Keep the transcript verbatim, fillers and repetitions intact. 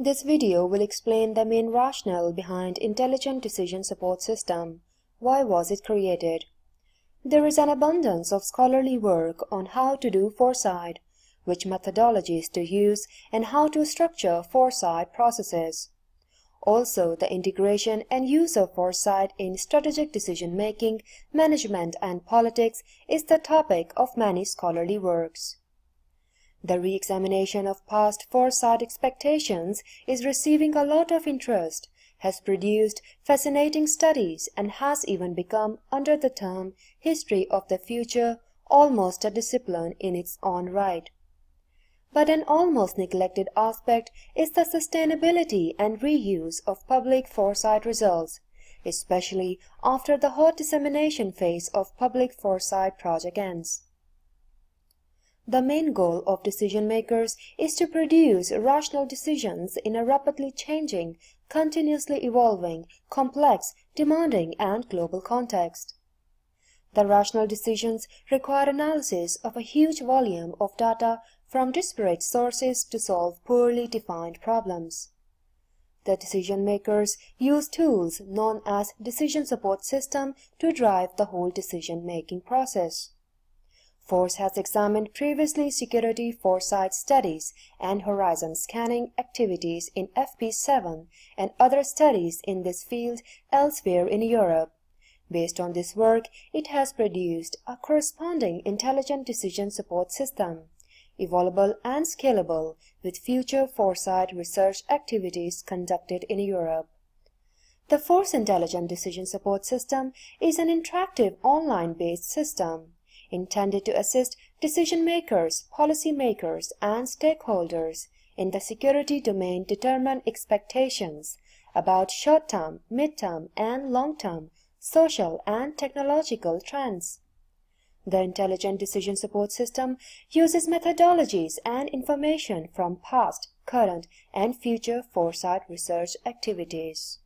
This video will explain the main rationale behind Intelligent Decision Support System. Why was it created? There is an abundance of scholarly work on how to do foresight, which methodologies to use, and how to structure foresight processes. Also, the integration and use of foresight in strategic decision-making, management, and politics is the topic of many scholarly works. The re-examination of past foresight expectations is receiving a lot of interest, has produced fascinating studies, and has even become, under the term history of the future, almost a discipline in its own right. But an almost neglected aspect is the sustainability and reuse of public foresight results, especially after the hot dissemination phase of public foresight project ends. The main goal of decision makers is to produce rational decisions in a rapidly changing, continuously evolving, complex, demanding, and global context. The rational decisions require analysis of a huge volume of data from disparate sources to solve poorly defined problems. The decision makers use tools known as decision support system to drive the whole decision-making process. Force has examined previously security foresight studies and horizon scanning activities in F P seven and other studies in this field elsewhere in Europe. Based on this work, it has produced a corresponding intelligent decision support system, evolvable and scalable, with future foresight research activities conducted in Europe. The Force Intelligent Decision Support System is an interactive online-based system intended to assist decision-makers, policy-makers, and stakeholders in the security domain determine expectations about short-term, mid-term, and long-term social and technological trends. The Intelligent Decision Support System uses methodologies and information from past, current, and future foresight research activities.